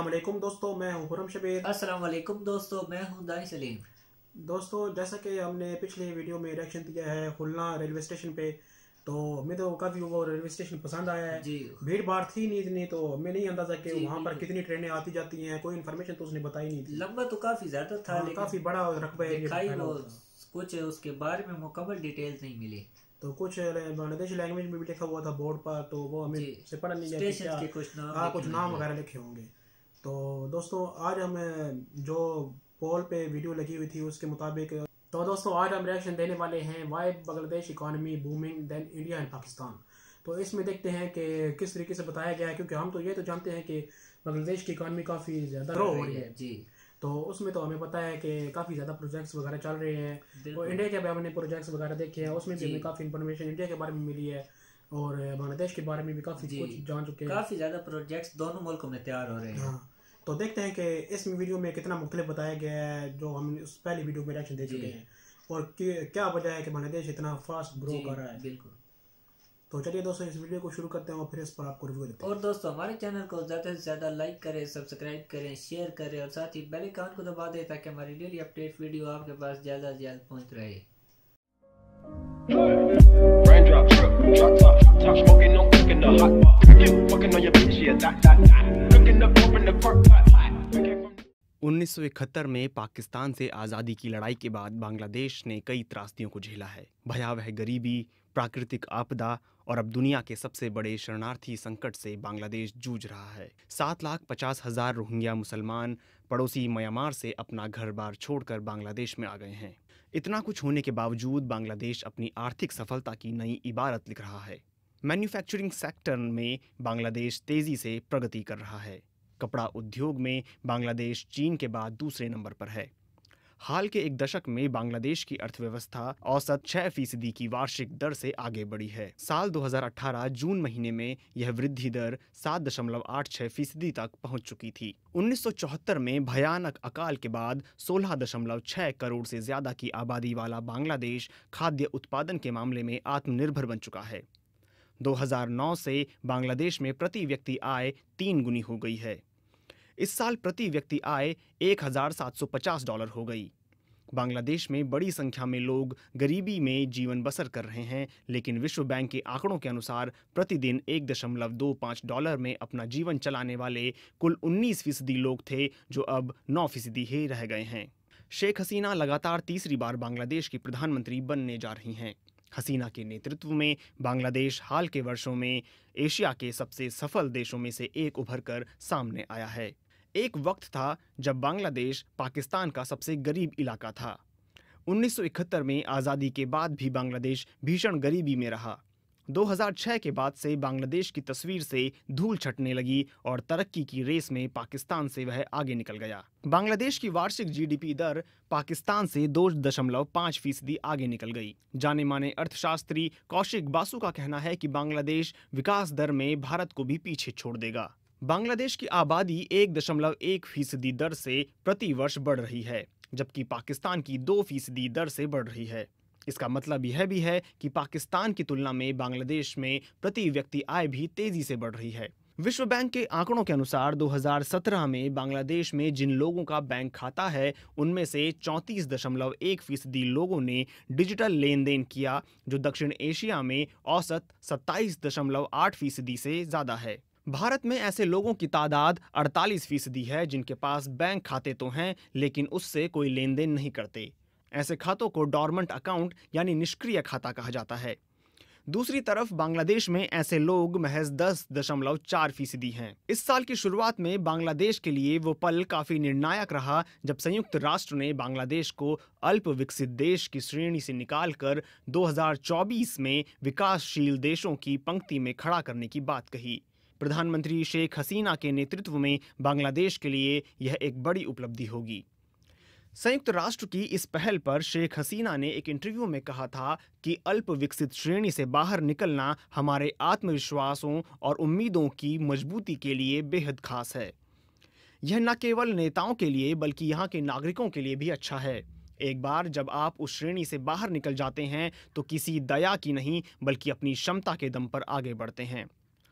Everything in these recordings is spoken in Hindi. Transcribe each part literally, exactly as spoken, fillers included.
अस्सलाम वालेकुम दोस्तों, मैं हूं खुरम शबीर। अस्सलाम वालेकुम दोस्तों, मैं हूं दाई सलीम। दोस्तों, जैसा कि हमने पिछले वीडियो में रिएक्शन दिया है खुलना रेलवे स्टेशन पे, तो हमें तो काफ़ी वो रेलवे स्टेशन पसंद आया है। जी भीड़ भाड़ थी नहीं इतनी, तो हमें नहीं अंदाजा कि जी वहाँ पर बिल्कुल। कितनी ट्रेनें आती जाती हैं, कोई इन्फॉर्मेशन तो उसने बताई नहीं थी। लंबा तो काफी ज्यादा था, हाँ, लेकिन काफ़ी बड़ा रकबा एरिया दिखाई फैला वो हुआ था। कुछ उसके बारे में मुकम्मल डिटेल्स नहीं मिली। तो कुछ बांग्लादेशी लैंग्वेज में भी लिखा हुआ था बोर्ड पर, तो वो हमें जी, से पढ़ा नहीं गया कि स्टेशन क्या। के कुछ नाम हाँ, लिखे कुछ हुए नाम हैं। वगैरह लिखे होंगे। तो दोस्तों, आज हम जो पोल पे वीडियो लगी हुई थी उसके मुताबिक, तो दोस्तों आज हम रिएक्शन देने वाले हैं why Bangladesh economy booming then India and Pakistan. तो इसमें देखते हैं कि किस तरीके से बताया गया है, क्योंकि हम तो ये तो जानते हैं कि बांग्लादेश की इकॉनमी काफ़ी ज़्यादा ग्रो हो रही है जी, तो उसमें तो हमें पता है कि काफ़ी ज़्यादा प्रोजेक्ट्स वगैरह चल रहे हैं। और बिल्कुल इंडिया के भी हमने प्रोजेक्ट्स वगैरह देखे हैं, उसमें भी जी हमें काफ़ी इन्फॉर्मेशन इंडिया के बारे में मिली है और बांग्लादेश के बारे में भी काफ़ी जी, कुछ जान चुके हैं। काफी ज्यादा प्रोजेक्ट्स दोनों मुल्कों में तैयार हो रहे हैं। हाँ, तो देखते हैं कि इस वीडियो में कितना मुख्तलिफ बताया गया है जो हम उस पहली वीडियो में रिएक्शन दे जी चुके हैं, और कि- क्या वजह है कि बांग्लादेश इतना फास्ट ग्रो जी कर रहा है। बिल्कुल। तो चलिए दोस्तों, इस वीडियो को शुरू करते हैं और फिर इस पर आपको रिव्यू देते हैं। और दोस्तों, हमारे चैनल को ज़्यादा से ज़्यादा लाइक करें, सब्सक्राइब करें, शेयर करें और साथ ही बेल आइकन को दबा दें ताकि हमारी डेली अपडेट वीडियो आपके पास ज़्यादा से ज़्यादा पहुंच रहे। Raindrops, drop top, top smoking, no cooking the hot pot. Fucking on your bitch, yeah, that, that, that. Cooking up dope in the crock pot. उन्नीस सौ इकहत्तर में पाकिस्तान से आज़ादी की लड़ाई के बाद बांग्लादेश ने कई त्रासदियों को झेला है। भयावह गरीबी, प्राकृतिक आपदा और अब दुनिया के सबसे बड़े शरणार्थी संकट से बांग्लादेश जूझ रहा है। सात लाख पचास हजार रोहिंग्या मुसलमान पड़ोसी म्यांमार से अपना घर बार छोड़कर बांग्लादेश में आ गए हैं। इतना कुछ होने के बावजूद बांग्लादेश अपनी आर्थिक सफलता की नई इबारत लिख रहा है। मैन्युफैक्चरिंग सेक्टर में बांग्लादेश तेजी से प्रगति कर रहा है। कपड़ा उद्योग में बांग्लादेश चीन के बाद दूसरे नंबर पर है। हाल के एक दशक में बांग्लादेश की अर्थव्यवस्था औसत छह फीसदी की वार्षिक दर से आगे बढ़ी है। साल दो हज़ार अठारह जून महीने में यह वृद्धि दर सात दशमलव आठ छह फीसदी तक पहुंच चुकी थी। उन्नीस सौ चौहत्तर में भयानक अकाल के बाद सोलह दशमलव छह करोड़ से ज्यादा की आबादी वाला बांग्लादेश खाद्य उत्पादन के मामले में आत्मनिर्भर बन चुका है। दो हज़ार नौ से बांग्लादेश में प्रति व्यक्ति आय तीन गुनी हो गई है। इस साल प्रति व्यक्ति आय एक हज़ार सात सौ पचास डॉलर हो गई। बांग्लादेश में बड़ी संख्या में लोग गरीबी में जीवन बसर कर रहे हैं, लेकिन विश्व बैंक के आंकड़ों के अनुसार प्रतिदिन एक दशमलव दो पाँच डॉलर में अपना जीवन चलाने वाले कुल उन्नीस फीसदी लोग थे, जो अब नौ फीसदी ही रह गए हैं। शेख हसीना लगातार तीसरी बार बांग्लादेश की प्रधानमंत्री बनने जा रही हैं। हसीना के नेतृत्व में बांग्लादेश हाल के वर्षों में एशिया के सबसे सफल देशों में से एक उभरकर सामने आया है। एक वक्त था जब बांग्लादेश पाकिस्तान का सबसे गरीब इलाका था। उन्नीस सौ इकहत्तर में आज़ादी के बाद भी बांग्लादेश भीषण गरीबी में रहा। दो हज़ार छह के बाद से बांग्लादेश की तस्वीर से धूल छटने लगी और तरक्की की रेस में पाकिस्तान से वह आगे निकल गया। बांग्लादेश की वार्षिक जीडीपी दर पाकिस्तान से दो दशमलव पाँच फीसदी आगे निकल गई। जाने माने अर्थशास्त्री कौशिक बासु का कहना है कि बांग्लादेश विकास दर में भारत को भी पीछे छोड़ देगा। बांग्लादेश की आबादी एक दशमलव एक फीसदी दर से प्रति वर्ष बढ़ रही है, जबकि पाकिस्तान की दो फीसदी दर से बढ़ रही है। इसका मतलब यह भी है कि पाकिस्तान की तुलना में बांग्लादेश में प्रति व्यक्ति आय भी तेजी से बढ़ रही है। विश्व बैंक के आंकड़ों के अनुसार दो हज़ार सत्रह में बांग्लादेश में जिन लोगों का बैंक खाता है, उनमें से चौंतीस दशमलव एक फीसदी लोगों ने डिजिटल लेन देन किया, जो दक्षिण एशिया में औसत सत्ताईस दशमलव आठ फीसदी से ज्यादा है। भारत में ऐसे लोगों की तादाद अड़तालीस फीसदी है जिनके पास बैंक खाते तो हैं, लेकिन उससे कोई लेन देन नहीं करते। ऐसे खातों को डॉर्मेंट अकाउंट यानी निष्क्रिय खाता कहा जाता है। दूसरी तरफ बांग्लादेश में ऐसे लोग महज दस दशमलव चार फीसदी हैं। इस साल की शुरुआत में बांग्लादेश के लिए वो पल काफी निर्णायक रहा जब संयुक्त राष्ट्र ने बांग्लादेश को अल्प विकसित देश की श्रेणी से निकालकर दो हज़ार चौबीस में विकासशील देशों की पंक्ति में खड़ा करने की बात कही। प्रधानमंत्री शेख हसीना के नेतृत्व में बांग्लादेश के लिए यह एक बड़ी उपलब्धि होगी। संयुक्त राष्ट्र की इस पहल पर शेख हसीना ने एक इंटरव्यू में कहा था कि अल्प विकसित श्रेणी से बाहर निकलना हमारे आत्मविश्वासों और उम्मीदों की मजबूती के लिए बेहद खास है। यह न केवल नेताओं के लिए बल्कि यहाँ के नागरिकों के लिए भी अच्छा है। एक बार जब आप उस श्रेणी से बाहर निकल जाते हैं तो किसी दया की नहीं बल्कि अपनी क्षमता के दम पर आगे बढ़ते हैं।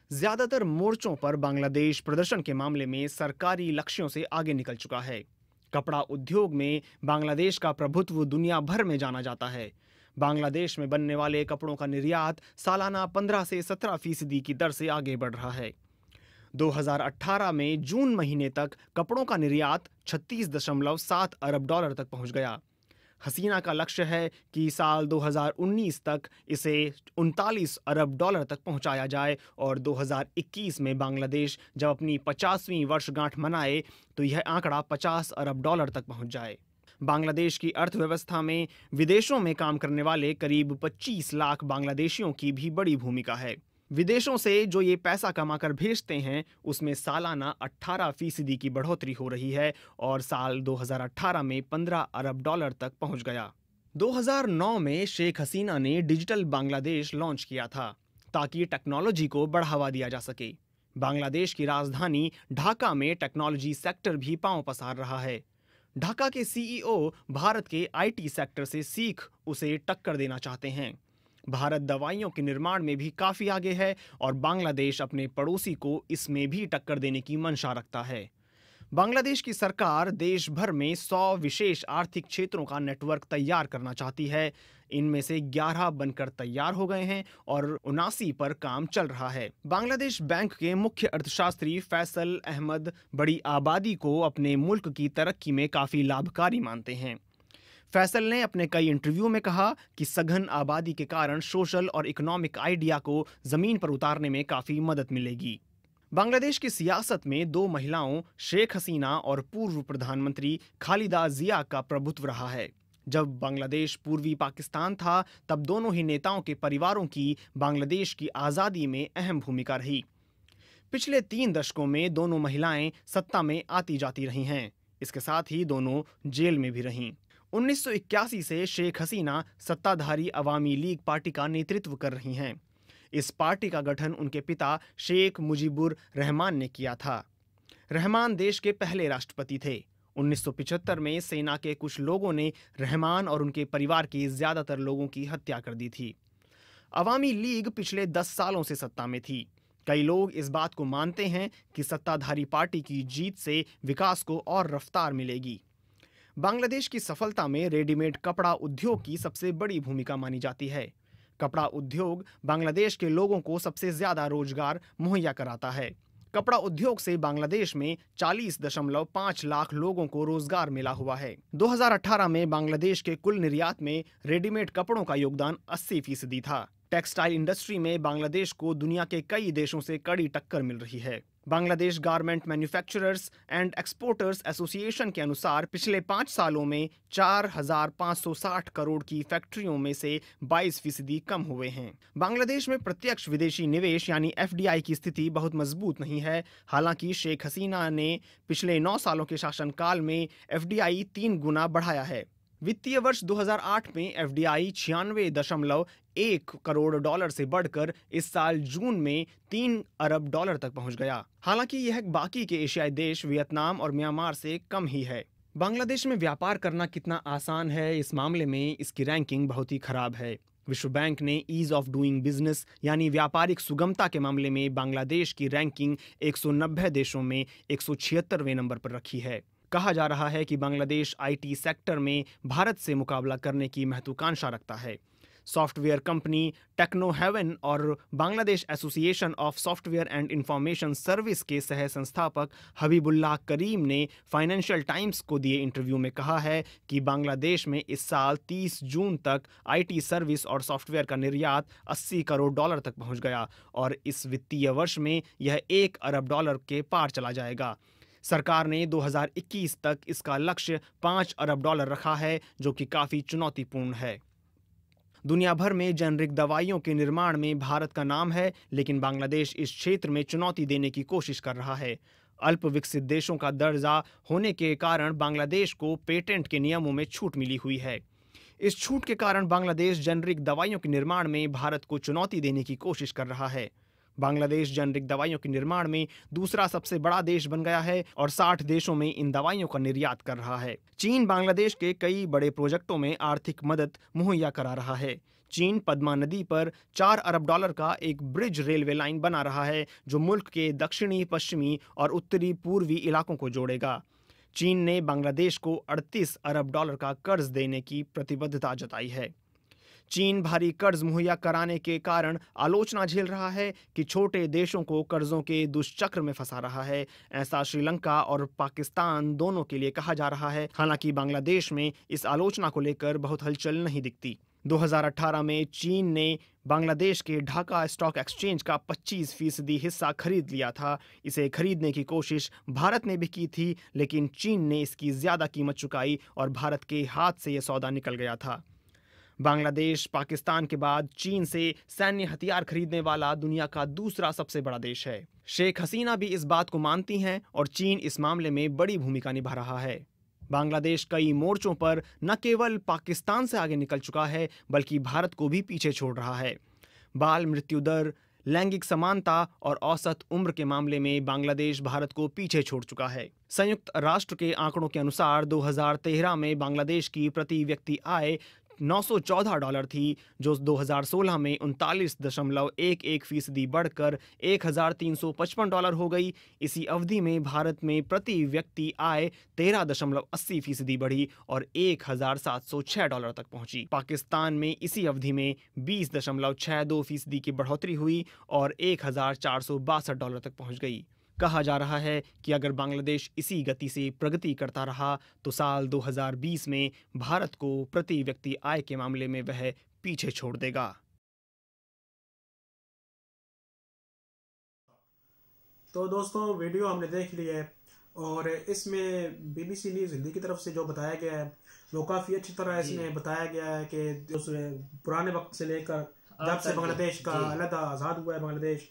ज्यादातर मोर्चों पर बांग्लादेश प्रदर्शन के मामले में सरकारी लक्ष्यों से आगे निकल चुका है। कपड़ा उद्योग में बांग्लादेश का प्रभुत्व दुनिया भर में जाना जाता है। बांग्लादेश में बनने वाले कपड़ों का निर्यात सालाना पंद्रह से सत्रह फीसदी की दर से आगे बढ़ रहा है। दो हज़ार अठारह में जून महीने तक कपड़ों का निर्यात छत्तीस दशमलव सात अरब डॉलर तक पहुंच गया। हसीना का लक्ष्य है कि साल दो हज़ार उन्नीस तक इसे उनतालीस अरब डॉलर तक पहुंचाया जाए और दो हज़ार इक्कीस में बांग्लादेश जब अपनी पचासवीं वर्षगांठ मनाए तो यह आंकड़ा पचास अरब डॉलर तक पहुंच जाए। बांग्लादेश की अर्थव्यवस्था में विदेशों में काम करने वाले करीब पच्चीस लाख बांग्लादेशियों की भी बड़ी भूमिका है। विदेशों से जो ये पैसा कमाकर भेजते हैं उसमें सालाना अठारह फीसदी की बढ़ोतरी हो रही है और साल दो हज़ार अठारह में पंद्रह अरब डॉलर तक पहुंच गया। दो हज़ार नौ में शेख हसीना ने डिजिटल बांग्लादेश लॉन्च किया था ताकि टेक्नोलॉजी को बढ़ावा दिया जा सके। बांग्लादेश की राजधानी ढाका में टेक्नोलॉजी सेक्टर भी पांव पसार रहा है। ढाका के सीईओ भारत के आईटी सेक्टर से सीख उसे टक्कर देना चाहते हैं। भारत दवाइयों के निर्माण में भी काफी आगे है और बांग्लादेश अपने पड़ोसी को इसमें भी टक्कर देने की मंशा रखता है। बांग्लादेश की सरकार देश भर में सौ विशेष आर्थिक क्षेत्रों का नेटवर्क तैयार करना चाहती है। इनमें से ग्यारह बनकर तैयार हो गए हैं और उनासी पर काम चल रहा है। बांग्लादेश बैंक के मुख्य अर्थशास्त्री फैसल अहमद बड़ी आबादी को अपने मुल्क की तरक्की में काफी लाभकारी मानते हैं। फैसल ने अपने कई इंटरव्यू में कहा कि सघन आबादी के कारण सोशल और इकोनॉमिक आइडिया को जमीन पर उतारने में काफी मदद मिलेगी। बांग्लादेश की सियासत में दो महिलाओं शेख हसीना और पूर्व प्रधानमंत्री खालिदा जिया का प्रभुत्व रहा है। जब बांग्लादेश पूर्वी पाकिस्तान था तब दोनों ही नेताओं के परिवारों की बांग्लादेश की आज़ादी में अहम भूमिका रही। पिछले तीन दशकों में दोनों महिलाएं सत्ता में आती जाती रही हैं। इसके साथ ही दोनों जेल में भी रहीं। उन्नीस सौ इक्यासी से शेख हसीना सत्ताधारी अवामी लीग पार्टी का नेतृत्व कर रही हैं। इस पार्टी का गठन उनके पिता शेख मुजीबुर रहमान ने किया था। रहमान देश के पहले राष्ट्रपति थे। उन्नीस सौ पचहत्तर में सेना के कुछ लोगों ने रहमान और उनके परिवार के ज्यादातर लोगों की हत्या कर दी थी। अवामी लीग पिछले दस सालों से सत्ता में थी। कई लोग इस बात को मानते हैं कि सत्ताधारी पार्टी की जीत से विकास को और रफ्तार मिलेगी। बांग्लादेश की सफलता में रेडीमेड कपड़ा उद्योग की सबसे बड़ी भूमिका मानी जाती है। कपड़ा उद्योग बांग्लादेश के लोगों को सबसे ज्यादा रोजगार मुहैया कराता है। कपड़ा उद्योग से बांग्लादेश में चालीस दशमलव पाँच लाख लोगों को रोजगार मिला हुआ है। दो हज़ार अठारह में बांग्लादेश के कुल निर्यात में रेडीमेड कपड़ों का योगदान अस्सी फीसदी था। टेक्सटाइल इंडस्ट्री में बांग्लादेश को दुनिया के कई देशों से कड़ी टक्कर मिल रही है। Bangladesh garment manufacturers and exporters association के अनुसार पिछले पाँच सालों में चार हजार पाँच सौ साठ करोड़ की फैक्ट्रियों में से बाईस फीसदी कम हुए हैं। बांग्लादेश में प्रत्यक्ष विदेशी निवेश यानी एफ डी आई की स्थिति बहुत मजबूत नहीं है। हालांकि शेख हसीना ने पिछले नौ सालों के शासनकाल में एफ डी आई तीन गुना बढ़ाया है। वित्तीय वर्ष दो हज़ार आठ में एफ डी आई छियानवे दशमलव एक करोड़ डॉलर से बढ़कर इस साल जून में तीन अरब डॉलर तक पहुंच गया। हालांकि यह बाकी के एशियाई देश वियतनाम और म्यांमार से कम ही है। बांग्लादेश में व्यापार करना कितना आसान है, इस मामले में इसकी रैंकिंग बहुत ही खराब है। विश्व बैंक ने ईज ऑफ डूइंग बिजनेस यानी व्यापारिक सुगमता के मामले में बांग्लादेश की रैंकिंग एक सौ नब्बे देशों में एक सौ छिहत्तरवें नंबर पर रखी है। कहा जा रहा है कि बांग्लादेश आईटी सेक्टर में भारत से मुकाबला करने की महत्वाकांक्षा रखता है। सॉफ्टवेयर कंपनी टेक्नो हेवन और Bangladesh association of software and information service के सह संस्थापक हबीबुल्लाह करीम ने फाइनेंशियल टाइम्स को दिए इंटरव्यू में कहा है कि बांग्लादेश में इस साल तीस जून तक आईटी सर्विस और सॉफ्टवेयर का निर्यात अस्सी करोड़ डॉलर तक पहुंच गया और इस वित्तीय वर्ष में यह एक अरब डॉलर के पार चला जाएगा। सरकार ने दो हज़ार इक्कीस तक इसका लक्ष्य पाँच अरब डॉलर रखा है, जो कि काफ़ी चुनौतीपूर्ण है। दुनिया भर में जेनरिक दवाइयों के निर्माण में भारत का नाम है, लेकिन बांग्लादेश इस क्षेत्र में चुनौती देने की कोशिश कर रहा है। अल्प विकसित देशों का दर्जा होने के कारण बांग्लादेश को पेटेंट के नियमों में छूट मिली हुई है। इस छूट के कारण बांग्लादेश जेनरिक दवाइयों के निर्माण में भारत को चुनौती देने की कोशिश कर रहा है। बांग्लादेश जेनरिक दवाइयों के निर्माण में दूसरा सबसे बड़ा देश बन गया है और साठ देशों में इन दवाइयों का निर्यात कर रहा है। चीन बांग्लादेश के कई बड़े प्रोजेक्टों में आर्थिक मदद मुहैया करा रहा है। चीन पद्मा नदी पर चार अरब डॉलर का एक ब्रिज रेलवे लाइन बना रहा है जो मुल्क के दक्षिणी, पश्चिमी और उत्तरी पूर्वी इलाकों को जोड़ेगा। चीन ने बांग्लादेश को अड़तीस अरब डॉलर का कर्ज देने की प्रतिबद्धता जताई है। चीन भारी कर्ज मुहैया कराने के कारण आलोचना झेल रहा है कि छोटे देशों को कर्जों के दुष्चक्र में फंसा रहा है। ऐसा श्रीलंका और पाकिस्तान दोनों के लिए कहा जा रहा है। हालांकि बांग्लादेश में इस आलोचना को लेकर बहुत हलचल नहीं दिखती। दो हज़ार अठारह में चीन ने बांग्लादेश के ढाका स्टॉक एक्सचेंज का पच्चीस फीसदी हिस्सा खरीद लिया था। इसे खरीदने की कोशिश भारत ने भी की थी, लेकिन चीन ने इसकी ज्यादा कीमत चुकाई और भारत के हाथ से यह सौदा निकल गया था। बांग्लादेश पाकिस्तान के बाद चीन से सैन्य हथियार खरीदने वाला दुनिया का दूसरा सबसे बड़ा देश है। शेख हसीना भी इस बात को मानती हैं और चीन इस मामले में बड़ी भूमिका निभा रहा है। बांग्लादेश कई मोर्चों पर न केवल पाकिस्तान से आगे निकल चुका है बल्कि भारत को भी पीछे छोड़ रहा है। बाल मृत्यु दर, लैंगिक समानता और औसत उम्र के मामले में बांग्लादेश भारत को पीछे छोड़ चुका है। संयुक्त राष्ट्र के आंकड़ों के अनुसार दो हज़ार तेरह में बांग्लादेश की प्रति व्यक्ति आय नौ सौ चौदह डॉलर थी, जो दो हज़ार सोलह में उनतालीस दशमलव एक एक फीसदी बढ़कर एक हज़ार तीन सौ पचपन डॉलर हो गई। इसी अवधि में भारत में प्रति व्यक्ति आय तेरह दशमलव अस्सी फीसदी बढ़ी और एक हज़ार सात सौ छह डॉलर तक पहुंची। पाकिस्तान में इसी अवधि में बीस दशमलव छह दो फीसदी की बढ़ोतरी हुई और एक हज़ार चार सौ बासठ डॉलर तक पहुंच गई। कहा जा रहा है कि अगर बांग्लादेश इसी गति से प्रगति करता रहा तो साल दो हज़ार बीस में भारत को प्रति व्यक्ति आय के मामले में वह पीछे छोड़ देगा। तो दोस्तों, वीडियो हमने देख ली है और इसमें बीबीसी न्यूज़ हिंदी की तरफ से जो बताया गया है वो काफ़ी अच्छी तरह इसमें बताया गया है कि उस पुराने वक्त से लेकर जब से बांग्लादेश का अलग आज़ाद हुआ है, बांग्लादेश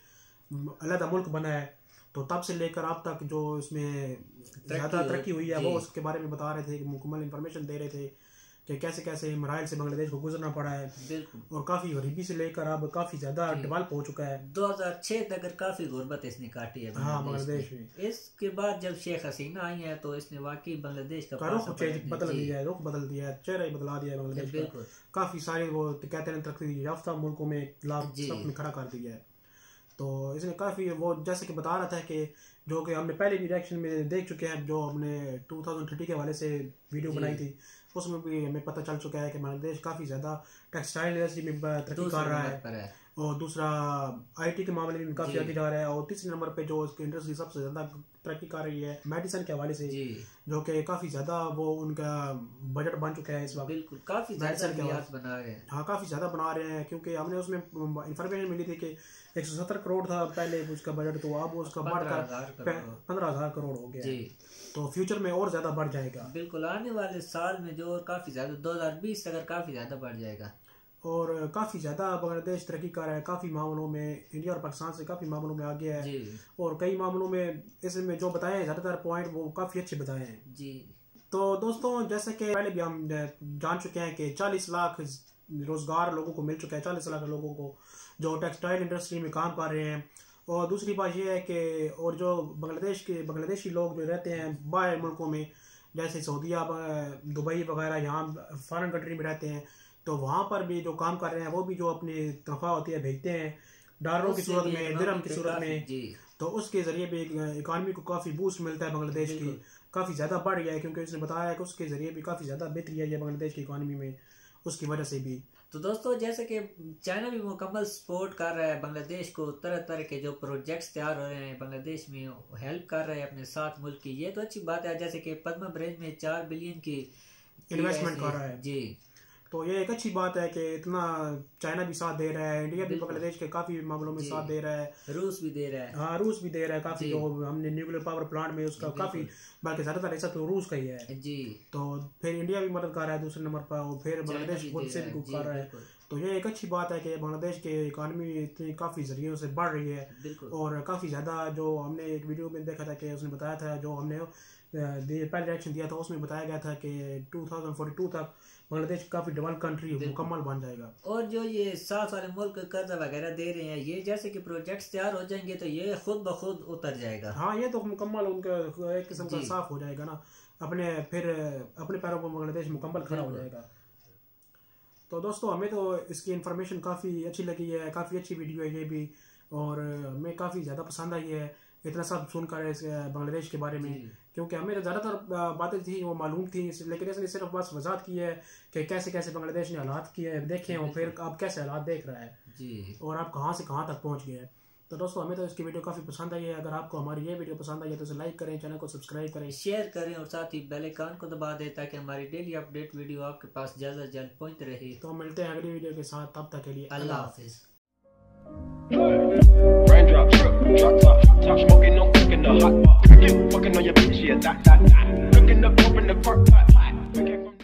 अलग मुल्क बना है, तो तब से लेकर अब तक जो इसमें ज़्यादा तरक्की हुई है वो उसके बारे में बता रहे थे, मुकम्मल इंफॉर्मेशन दे रहे थे कि कैसे कैसे मराइल से बांग्लादेश को गुजरना पड़ा है। और काफ़ी गरीबी से लेकर अब काफ़ी ज़्यादा डेवलप हो चुका है। दो हज़ार छह तक काफ़ी गुर्बत इसने काटी है हाँ बांग्लादेश में। इसके बाद जब शेख हसीना आई है तो इसने वाकई बांग्लादेश का रुख बदल दिया है, रुख बदल दिया है, चेहरा बदला दिया है बांग्लादेश का। काफ़ी सारे वो कहते हैं तरक्की याफ्ता मुल्कों में में खड़ा कर दिया है। तो इसने काफ़ी वो जैसे कि बता रहा था कि जो कि हमने पहले भी रिएक्शन में देख चुके हैं, जो हमने दो हज़ार तीस के हवाले से वीडियो बनाई थी उसमें भी हमें पता चल चुका है कि बांग्लादेश काफ़ी ज़्यादा टेक्सटाइल इंडस्ट्री में तरक्की कर रहा है और दूसरा आईटी के मामले में काफ़ी आगे जा रहा है और तीसरे नंबर पे जो उसकी इंडस्ट्री सबसे ज़्यादा तरक्की कर रही है मेडिसिन के हवाले से, जो कि काफ़ी ज़्यादा वो उनका बजट बन चुका है इस वक्त। बिल्कुल काफ़ी ज़्यादा बना रहे हैं। हाँ काफ़ी ज़्यादा बना रहे हैं क्योंकि हमने उसमें इंफॉर्मेशन मिली थी कि एक सौ सत्तर करोड़ था पहले उसका बजट, तो अब उसका बढ़कर पंद्रह हजार करोड़ हो गया। तो फ्यूचर में और ज्यादा बढ़ जाएगा। बिल्कुल आने वाले साल में जो काफी ज्यादा दो हज़ार बीस तक काफी ज्यादा बढ़ जाएगा और काफी ज्यादा बांग्लादेश तरक्की कर रहा है काफी मामलों में, इंडिया और पाकिस्तान से काफी मामलों में आगे है और कई मामलों में इसमें जो बताए हैं ज्यादातर पॉइंट वो काफी अच्छे बताए हैं जी। तो दोस्तों, जैसे कि पहले भी हम जान चुके हैं कि चालीस लाख रोजगार लोगों को मिल चुका है, चालीस लाख लोगों को जो टेक्सटाइल इंडस्ट्री में काम कर रहे हैं। और दूसरी बात यह है कि और जो बांग्लादेश के बांग्लादेशी लोग जो रहते हैं बाहर मुल्कों में जैसे सऊदीया, दुबई वगैरह, यहाँ फॉरेन कंट्री में रहते हैं, तो वहाँ पर भी जो काम कर रहे हैं वो भी जो अपनी तनख्वाह होती है भेजते हैं डॉलरों की सूरत में, दिरहम की सूरत में, तो उसके जरिए भी इकानमी को काफ़ी बूस्ट मिलता है बांग्लादेश की, काफ़ी ज़्यादा बढ़ गया है क्योंकि उसने बताया है कि उसके जरिए भी काफ़ी ज़्यादा बेहतरी आई है बांग्लादेश की इकानमी में उसकी वजह से भी। तो दोस्तों, जैसे कि चाइना भी मुकम्मल सपोर्ट कर रहा है बांग्लादेश को, तरह तरह के जो प्रोजेक्ट्स तैयार हो रहे हैं बांग्लादेश में हेल्प कर रहे हैं अपने साथ मुल्क की, ये तो अच्छी बात है। जैसे कि पद्मा ब्रिज में चार बिलियन की इन्वेस्टमेंट कर रहा है जी, तो ये एक अच्छी बात है कि इतना चाइना भी साथ दे रहा है, इंडिया भी बांग्लादेश के काफी मामलों में साथ दे रहा है, रूस भी दे रहा है। हाँ रूस भी दे रहा है काफी, जो हमने न्यूक्लियर पावर प्लांट में उसका काफी, बल्कि ज्यादातर ऐसा तो रूस का ही है जी। तो फिर इंडिया भी मदद कर रहा है दूसरे नंबर पर और फिर बांग्लादेश खुद से भी कर रहा है। तो ये एक अच्छी बात है कि बांग्लादेश के इकानमी इतनी काफी जरिए से बढ़ रही है और काफी ज्यादा, जो हमने एक वीडियो में देखा था कि उसने बताया था, जो हमने पहले रिएक्शन दिया था उसमें बताया गया था कि दो हज़ार बयालीस तक बांग्लादेश काफी डेवलप कंट्री मुकम्मल बन जाएगा। और जो ये साथ वाले मुल्क कर्जा वगैरह दे रहे हैं, ये जैसे कि प्रोजेक्ट्स तैयार हो जाएंगे तो ये खुद ब खुद उतर जाएगा। हाँ ये तो मुकम्मल उनका एक किस्म का साफ हो जाएगा ना, अपने फिर अपने पैरों पर बांग्लादेश मुकम्मल खड़ा हो जाएगा। तो दोस्तों हमें तो इसकी इन्फॉर्मेशन काफ़ी अच्छी लगी है, काफ़ी अच्छी वीडियो है ये भी, और हमें काफ़ी ज़्यादा पसंद आई है इतना सब सुनकर इस बांग्लादेश के बारे में, क्योंकि हमें ज़्यादातर बातें थी वो मालूम थी, लेकिन इसने सिर्फ बस वजाहत की है कि कैसे कैसे बांग्लादेश ने हालात किए देखे और फिर आप कैसे हालात देख रहा है जी, और आप कहाँ से कहाँ तक पहुँच गए हैं। तो दोस्तों हमें तो इसकी वीडियो काफ़ी पसंद आई है। अगर आपको हमारी ये वीडियो पसंद आई है तो इसे लाइक करें, चैनल को सब्सक्राइब करें, शेयर करें और साथ ही बेल आइकन को दबा दें ताकि हमारी डेली अपडेट वीडियो आपके पास जल्द से जल्द पहुंचते रहे। तो मिलते हैं अगली वीडियो के साथ, तब तक के लिए अल्लाह हाफिज़। Raindrops, drop top, top smoking, no cooking the hot pot. Fucking on your bitch, yeah, that, that, that. Cooking up, open the park pot.